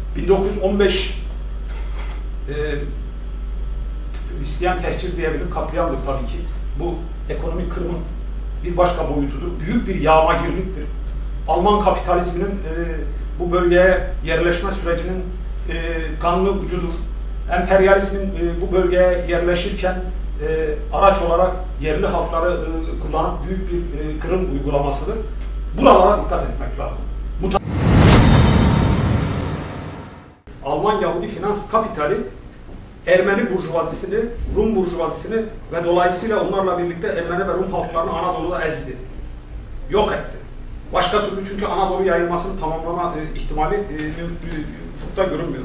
1915 isteyen tehcir diyebilir, katliamdır tabii ki. Bu ekonomik kırımın bir başka boyutudur. Büyük bir yağmagirliktir. Alman kapitalizminin bu bölgeye yerleşme sürecinin kanlı ucudur. Emperyalizmin bu bölgeye yerleşirken araç olarak yerli halkları kullanıp büyük bir kırım uygulamasıdır. Buralara dikkat etmek lazım. Alman Yahudi finans kapitali Ermeni burjuvazisini, Rum burjuvazisini ve dolayısıyla onlarla birlikte Ermeni ve Rum halklarını Anadolu'da ezdi. Yok etti. Başka türlü çünkü Anadolu yayılmasını tamamlama ihtimali ufukta görünmüyor.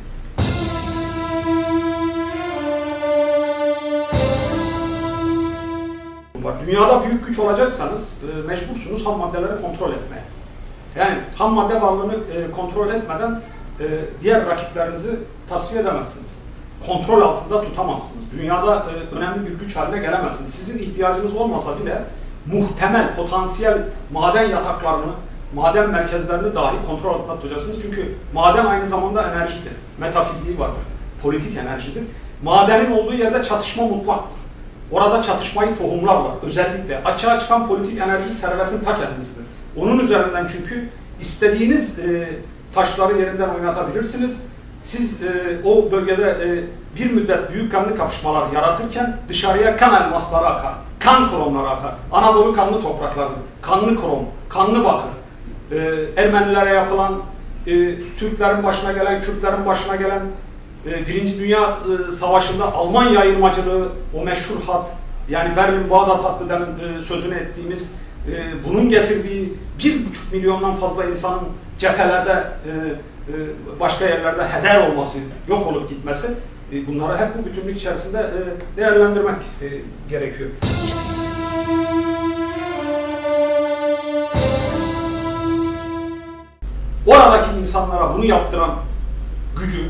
Dünyada büyük güç olacaksanız mecbursunuz ham maddeleri kontrol etmeye. Yani ham madde varlığını kontrol etmeden diğer rakiplerinizi tasfiye edemezsiniz. Kontrol altında tutamazsınız. Dünyada önemli bir güç haline gelemezsiniz. Sizin ihtiyacınız olmasa bile muhtemel, potansiyel maden yataklarını, maden merkezlerini dahi kontrol altında tutacaksınız. Çünkü maden aynı zamanda enerjidir. Metafiziği vardır. Politik enerjidir. Madenin olduğu yerde çatışma mutlaktır. Orada çatışmayı tohumlarlar. Özellikle açığa çıkan politik enerji servetin ta kendisidir. Onun üzerinden çünkü istediğiniz taşları yerinden oynatabilirsiniz. Siz o bölgede bir müddet büyük kanlı kapışmalar yaratırken dışarıya kan elmasları akar, kan kromları akar. Anadolu kanlı toprakları, kanlı krom, kanlı bakır. Ermenilere yapılan, Türklerin başına gelen, Kürtlerin başına gelen Birinci Dünya Savaşı'nda Alman yayılmacılığı, o meşhur hat, yani Berlin-Bağdat hattı demin sözünü ettiğimiz, bunun getirdiği 1,5 milyondan fazla insanın cephelerde, başka yerlerde heder olması, yok olup gitmesi, bunları hep bu bütünlük içerisinde değerlendirmek gerekiyor. Oradaki insanlara bunu yaptıran gücü,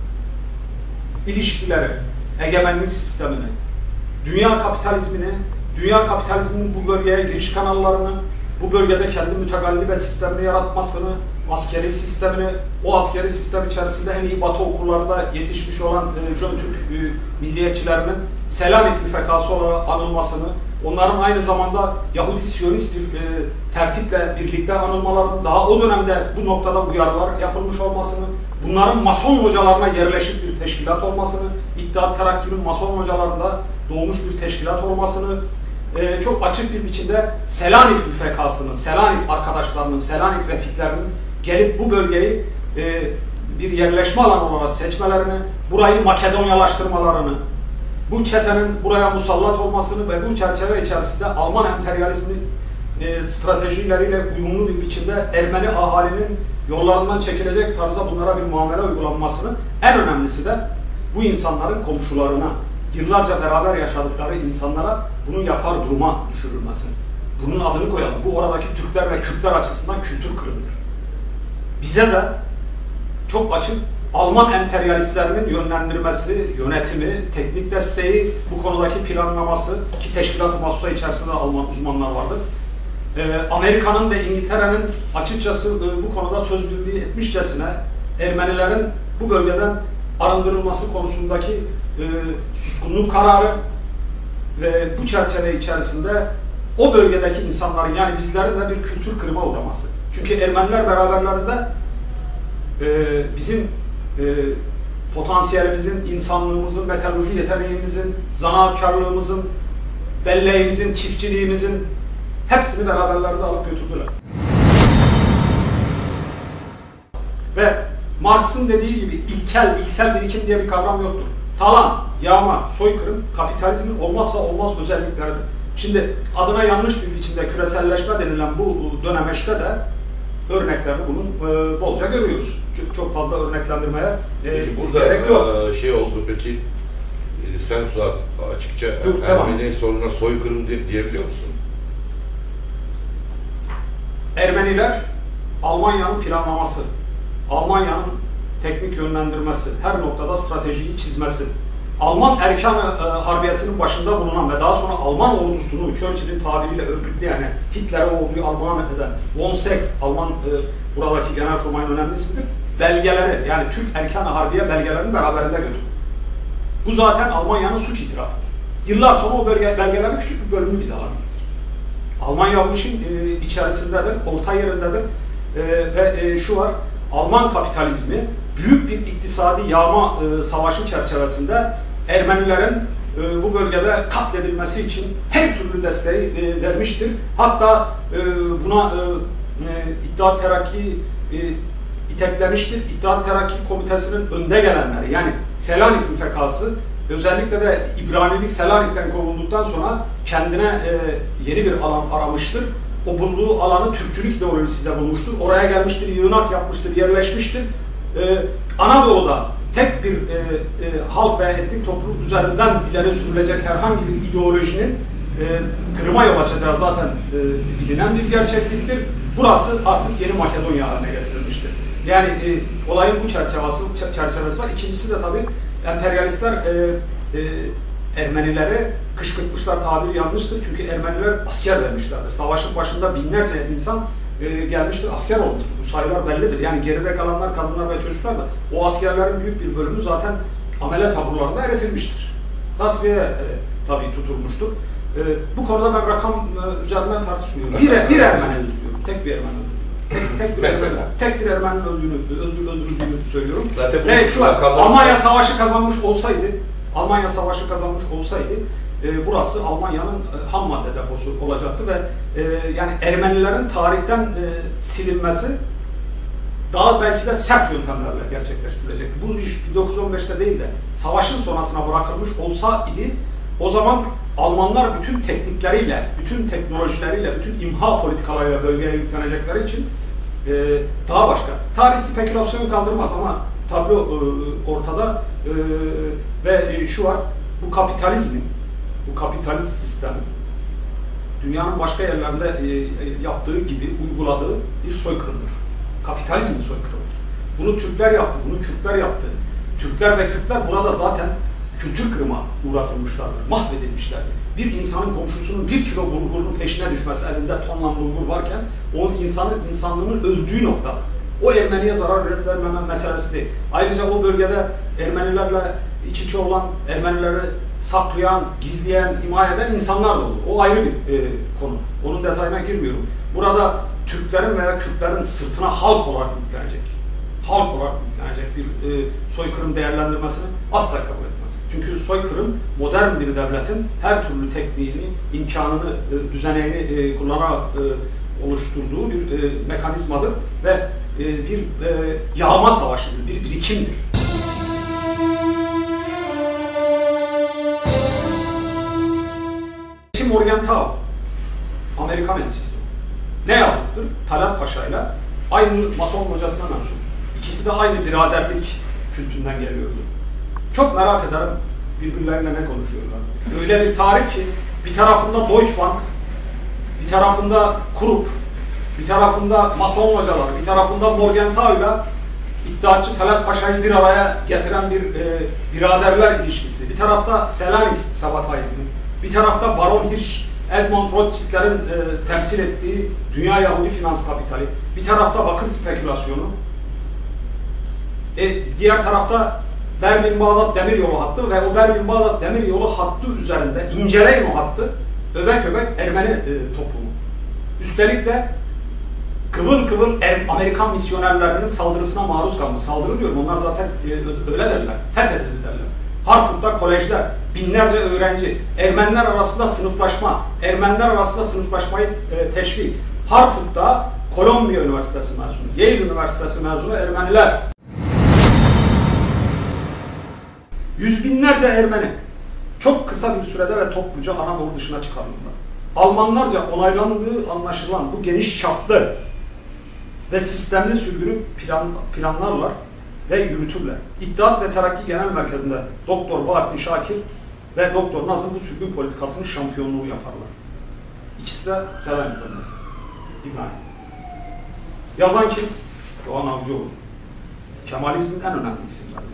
ilişkileri, egemenlik sistemini, dünya kapitalizminin bu bölgeye giriş kanallarını, bu bölgede kendi mütegallibe sistemini yaratmasını, askeri sistemini, o askeri sistem içerisinde en iyi Batı okullarında yetişmiş olan Jön Türk milliyetçilerinin Selanik müfekası olarak anılmasını, onların aynı zamanda Yahudi Siyonist bir tertiple birlikte anılmalarını, daha o dönemde bu noktada uyarılar yapılmış olmasını, bunların Mason hocalarına yerleşik bir teşkilat olmasını, İttihat Terakki'nin Mason hocalarında doğmuş bir teşkilat olmasını, çok açık bir biçimde Selanik müfekasının, Selanik arkadaşlarının, Selanik refiklerinin gelip bu bölgeyi bir yerleşme alanı olarak seçmelerini, burayı Makedonyalaştırmalarını, bu çetenin buraya musallat olmasını ve bu çerçeve içerisinde Alman emperyalizminin stratejileriyle uyumlu bir biçimde Ermeni ahalinin yollarından çekilecek tarzda bunlara bir muamele uygulanmasını, en önemlisi de bu insanların komşularına, yıllarca beraber yaşadıkları insanlara bunu yapar duruma düşürülmesi. Bunun adını koyalım. Bu oradaki Türkler ve Kürtler açısından kültür kırımıdır. Bize de çok açık Alman emperyalistlerinin yönlendirmesi, yönetimi, teknik desteği, bu konudaki planlaması ki teşkilat-ı mahsusa içerisinde Alman uzmanlar vardır. Amerika'nın ve İngiltere'nin açıkçası bu konuda söz birliği etmişçesine Ermenilerin bu bölgeden arındırılması konusundaki suskunluk kararı ve bu çerçeve içerisinde o bölgedeki insanların, yani bizlerin de bir kültür kırıma uğraması. Çünkü Ermeniler beraberlerinde bizim potansiyelimizin, insanlığımızın, metalurji yeteneğimizin, zanaatkarlığımızın, belleğimizin, çiftçiliğimizin hepsini beraberlerde alıp götürdüler. Ve Marx'ın dediği gibi ilksel birikim diye bir kavram yoktur. Talan, yağma, soykırım, kapitalizmin olmazsa olmaz özellikleridir. Şimdi adına yanlış bir biçimde küreselleşme denilen bu dönemeçte de örneklerini bunun bolca görüyoruz. Çok fazla örneklendirmeye gerek yok. Şey oldu peki, sen Suat açıkça Ermeni sorununa soykırım diyebiliyor musun? Ermeniler Almanya'nın planlaması, Almanya'nın teknik yönlendirmesi, her noktada stratejiyi çizmesi, Alman erkan harbiyesinin başında bulunan ve daha sonra Alman ordusunu Churchill'in tabiriyle örgütleyen, Hitler'e orduyu armağan eden von Seeckt, Alman buradaki genelkurmayın önemli ismidir. belgeleri, yani Türk Erkan-ı Harbiye belgelerini beraberinde götürdü. Bu zaten Almanya'nın suç itirafı. Yıllar sonra o belgelerin küçük bir bölümünü bize alabildik. Almanya bu işin içerisindedir, orta yerindedir ve şu var, Alman kapitalizmi büyük bir iktisadi yağma savaşı çerçevesinde Ermenilerin bu bölgede katledilmesi için her türlü desteği vermiştir. Hatta buna İttihat Terakki iteklemiştir. İttihat Terakki Komitesi'nin önde gelenleri, yani Selanik müfekası, özellikle de İbranilik Selanik'ten kovulduktan sonra kendine yeni bir alan aramıştır. O bulduğu alanı Türkçülük ideolojisiyle bulmuştur. Oraya gelmiştir, yığınak yapmıştır, yerleşmiştir. Anadolu'da tek bir halk ve etnik topluluk üzerinden ileri sürülecek herhangi bir ideolojinin kırıma yol açacağı zaten bilinen bir gerçekliktir. Burası artık yeni Makedonya haline getirilmiştir. Yani olayın bu çerçevesi var. İkincisi de tabii emperyalistler Ermenileri kışkırtmışlar, tabiri yanlıştır. Çünkü Ermeniler asker vermişlerdir. Savaşın başında binlerce insan gelmiştir, asker olmuştur. Bu sayılar bellidir. Yani geride kalanlar, kadınlar ve çocuklar da o askerlerin büyük bir bölümü zaten amele taburlarında eritilmiştir. Tasfiye tabii tutulmuştur. Bu konuda ben rakam üzerinden tartışmıyorum. Bir Ermeni öldürüyorum. Tek bir Ermeni öldürüyorum. Tek bir Ermeni'nin öldürüldüğünü söylüyorum. Zaten ve şu an Almanya Savaşı kazanmış olsaydı, burası Almanya'nın ham madde deposu olacaktı ve yani Ermenilerin tarihten silinmesi daha belki de sert yöntemlerle gerçekleştirilecekti. Bu iş 1915'te değil de savaşın sonrasına bırakılmış olsaydı, o zaman Almanlar bütün teknikleriyle, bütün teknolojileriyle, bütün imha politikalarıyla bölgeye yüklenecekleri için daha başka. Tarih spekülasyonu kaldırmaz ama tablo ortada ve şu var, bu kapitalist sistem dünyanın başka yerlerinde yaptığı gibi uyguladığı bir soykırımdır. Kapitalizmin soykırımıdır. Bunu Türkler yaptı, bunu Kürtler yaptı. Türkler ve Kürtler burada zaten kültür kırıma uğratılmışlardır, mahvedilmişlerdir. Bir insanın komşusunun 1 kilo bulgurun peşine düşmesi, elinde tonla bulgur varken, o insanlığının öldüğü noktadır. O Ermeniye zarar verip vermeme meselesi değil. Ayrıca o bölgede Ermenilerle iç içe olan, Ermenileri saklayan, gizleyen, himaye eden insanlar da olur. O ayrı bir konu. Onun detayına girmiyorum. Burada Türklerin veya Kürtlerin sırtına halk olarak yüklenecek bir soykırım değerlendirmesini asla kabul etmez. Çünkü soykırım modern bir devletin her türlü tekniğini, imkanını, düzeneğini kullanarak oluşturduğu bir mekanizmadır ve bir yağma savaşıdır, bir birikimdir. Morgenthau, Amerikan elçisi. Ne yazıktır? Talat Paşa ile aynı Mason hocasına mensup. İkisi de aynı biraderlik kültüründen geliyordu. Çok merak ederim birbirlerine ne konuşuyorlar. Öyle bir tarih ki bir tarafında Deutsche Bank, bir tarafında Krupp, bir tarafında Mason hocalar, bir tarafında Morgenthau ile İttihatçı Talat Paşa'yı bir araya getiren bir biraderler ilişkisi. Bir tarafta Selanik sabotajı, bir tarafta Baron Hirsch, Edmund Rothschild'lerin temsil ettiği dünya Yahudi finans kapitali, bir tarafta bakır spekülasyonu, diğer tarafta Berlin-Bağdat demiryolu hattı ve o Berlin-Bağdat demiryolu hattı üzerinde inceleyin o hattı, öbek Ermeni toplumu. Üstelik de kıvıl kıvıl Amerikan misyonerlerinin saldırısına maruz kalmış. Saldırı diyorum, onlar zaten öyle derler, fethedildi derler. Harput'ta kolejler, binlerce öğrenci, Ermeniler arasında sınıflaşmayı teşvik. Harput'ta Kolombiya Üniversitesi mezunu, Yale Üniversitesi mezunu Ermeniler. Yüz binlerce Ermeni çok kısa bir sürede ve topluca Anadolu dışına çıkarıldılar. Almanlarca onaylandığı anlaşılan bu geniş çaplı ve sistemli sürgünü planlarlar ve yürütürler. İttihat ve Terakki Genel Merkezi'nde Doktor Bahattin Şakir ve Doktor Nazım bu sürgün politikasının şampiyonluğu yaparlar. İkisi de Selanik bölgesi. İbrahim. Yazan kim? Doğan Avcıoğlu. Kemalizmin en önemli isimlerinden.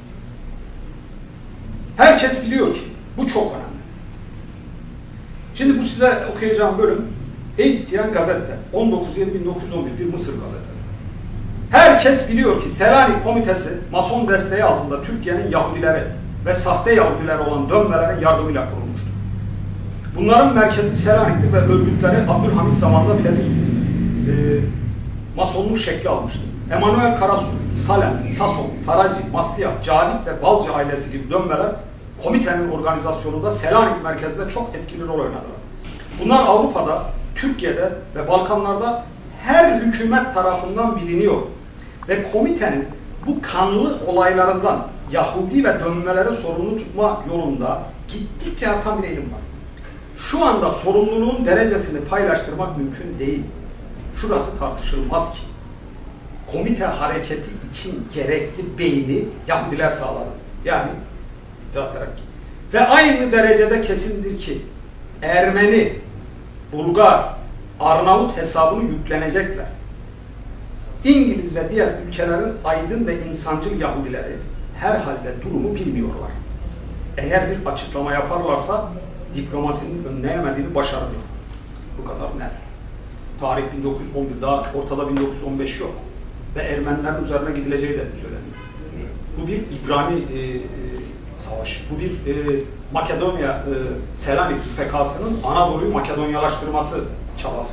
Herkes biliyor ki bu çok önemli. Şimdi bu size okuyacağım bölüm Eğittiyen Gazete 19.7.1911 bir Mısır gazetesi. Herkes Herkes biliyor ki Selanik Komitesi Mason desteği altında Türkiye'nin Yahudileri ve sahte Yahudiler olan dönmelerin yardımıyla kurulmuştur. Bunların merkezi Selanik'ti ve örgütleri Abdülhamit zamanında bile bir Masonluk şekli almıştı. Emanuel Karasu, Salem, Sason, Faraci, Mastiyah, Calit ve Balcı ailesi gibi dönmeler komitenin organizasyonunda Selanik merkezinde çok etkili rol oynadılar. Bunlar Avrupa'da, Türkiye'de ve Balkanlarda her hükümet tarafından biliniyor. Ve komitenin bu kanlı olaylarından Yahudi ve dönmeleri sorumlu tutma yolunda gittikçe artan bir eğilim var. Şu anda sorumluluğun derecesini paylaştırmak mümkün değil. Şurası tartışılmaz ki. Komite hareketi için gerekli beyni Yahudiler sağladı. Yani İttihat Terakki. Ve aynı derecede kesindir ki Ermeni, Bulgar, Arnavut hesabını yüklenecekler. İngiliz ve diğer ülkelerin aydın ve insancıl Yahudileri herhalde durumu bilmiyorlar. Eğer bir açıklama yaparlarsa diplomasinin önleyemediğini başarırlar. Bu kadar net. Tarih 1911, daha ortada 1915 yok. Ve Ermenilerin üzerine gidileceği de söyleniyor. Bu bir İbrani savaşı. Bu bir Makedonya, Selanik fekasının Anadolu'yu Makedonyalaştırması çabası.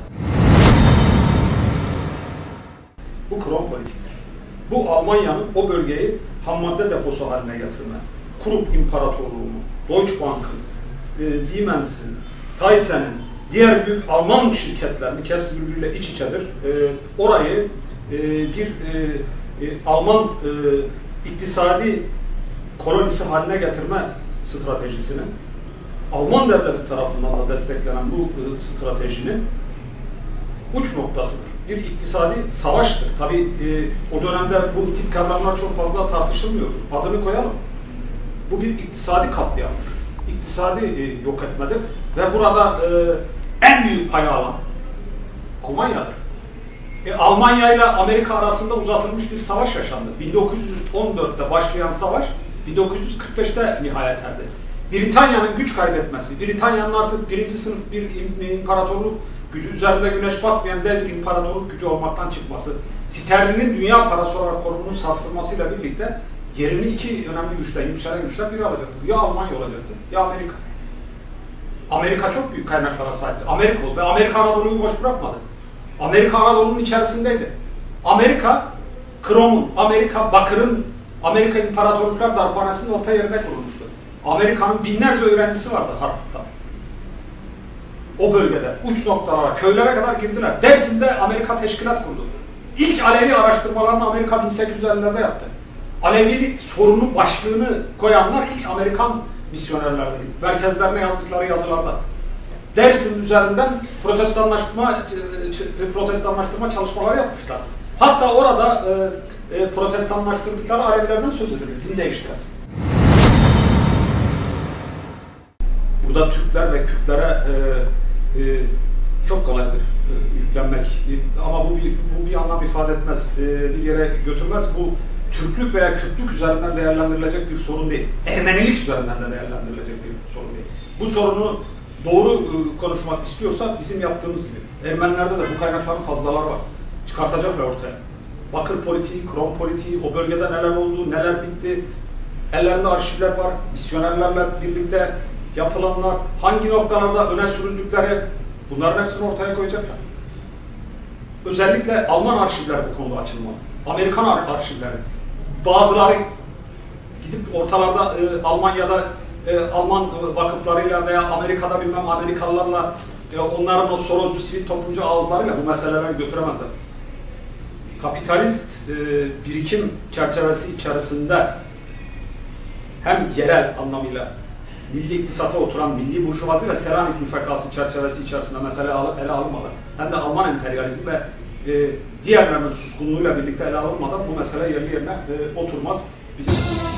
Bu krom politiktir. Bu Almanya'nın o bölgeyi hammadde deposu haline getirme, Krupp İmparatorluğu'nu, Deutsche Bank'ın, Siemens'in, Thysen'in, diğer büyük Alman şirketlerini, hepsi birbiriyle iç içedir. Orayı bir Alman iktisadi kolonisi haline getirme stratejisinin, Alman devleti tarafından da desteklenen bu stratejinin uç noktasıdır. Bir iktisadi savaştır. Tabii o dönemde bu tip kavramlar çok fazla tartışılmıyor. Adını koyalım. Bu bir iktisadi katliamdır. İktisadi yok etmedir. Ve burada en büyük payı alan Almanya'dır. Almanya ile Amerika arasında uzatılmış bir savaş yaşandı. 1914'te başlayan savaş 1945'te nihayet erdi. Britanya'nın güç kaybetmesi, Britanya'nın artık birinci sınıf bir imparatorluk gücü, üzerinde güneş batmayan dev bir imparatorluk gücü olmaktan çıkması, sterlinin dünya parası olarak konumunun sarsılmasıyla birlikte yerini iki önemli güçten, yükselen güçler biri alacaktı. Ya Almanya olacaktı, ya Amerika. Amerika çok büyük kaynaklara sahipti. Amerika oldu ve Amerika Anadolu'yu boş bırakmadı. Amerika Anadolu'nun içerisindeydi. Amerika, Krom'un, Amerika Bakır'ın, Amerika İmparatorluklar Darphanesi'nin orta yerine kurulmuştu. Amerika'nın binlerce öğrencisi vardı Harput'ta. O bölgede, uç noktalara, köylere kadar girdiler. Dersim'de Amerika teşkilat kurdu. İlk Alevi araştırmalarını Amerika 1850'lerde yaptı. Alevilik sorunun başlığını koyanlar ilk Amerikan misyonerlerdi. Merkezlerine yazdıkları yazılarda. Dersim üzerinden protestanlaştırma çalışmaları yapmışlar. Hatta orada protestanlaştırdıkları Alevilerden söz edilir, din değiştiren. Burada Türkler ve Kürtlere çok kolaydır yüklenmek. Ama bu bir anlam ifade etmez, bir yere götürmez. Bu Türklük veya Kürtlük üzerinden değerlendirilecek bir sorun değil. Ermenilik üzerinden de değerlendirilecek bir sorun değil. Bu sorunu doğru konuşmak istiyorsak bizim yaptığımız gibi. Ermenilerde de bu kaynakların fazlaları var. Çıkartacaklar ortaya. Bakır politiği, Krom politiği, o bölgede neler oldu, neler bitti. Ellerinde arşivler var, misyonerlerle birlikte yapılanlar, hangi noktalarda öne sürüldükleri, bunların hepsini ortaya koyacaklar. Özellikle Alman arşivler bu konuda açılmalı. Amerikan arşivleri. Bazıları gidip ortalarda Almanya'da Alman vakıflarıyla veya Amerika'da bilmem Amerikalılarla onların o Soroscu sivil toplumcu ağızlarıyla bu meseleleri götüremezler. Kapitalist birikim çerçevesi içerisinde hem yerel anlamıyla milli iktisata oturan milli burjuvazi ve Selanik müfekası çerçevesi içerisinde mesele ele alınmadan hem de Alman emperyalizmi ve diğerlerinin suskunluğuyla birlikte ele alınmadan bu mesele yerli yerine oturmaz. Bizim